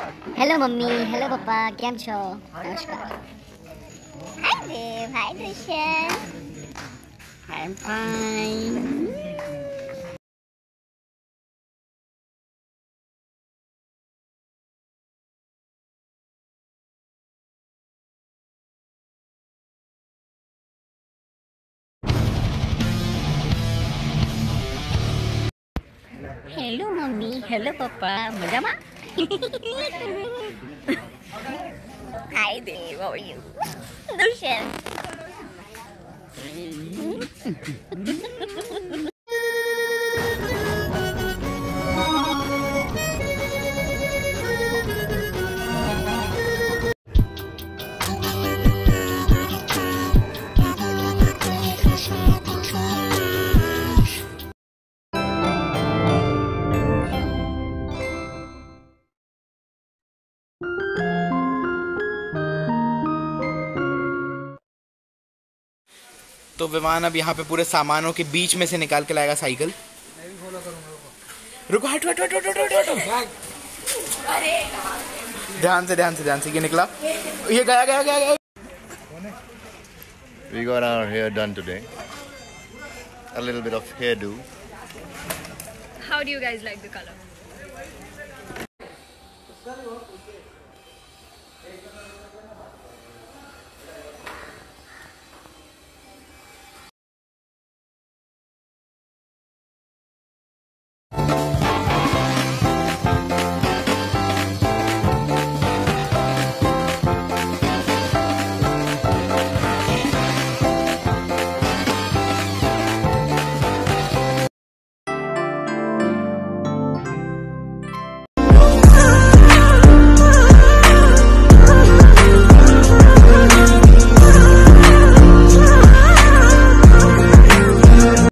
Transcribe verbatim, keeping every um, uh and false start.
Hello mummy, hello पापा, કેમ છો? નમસ્કાર. Hi Dev, hi Drishan. I'm fine. Hello mummy, hello papa, મજામાં? Hi Dev, how are you? Drishan. तो विमान अब यहाँ पे पूरे सामानों के बीच में से निकाल के लाएगा साइकिल। रुको, हट हट हट हट हट हट हट। ध्यान से ध्यान से ध्यान से। ये निकला, ये गया गया गया गया। We got our hair done today. A little bit of hairdo. How do you guys like the color?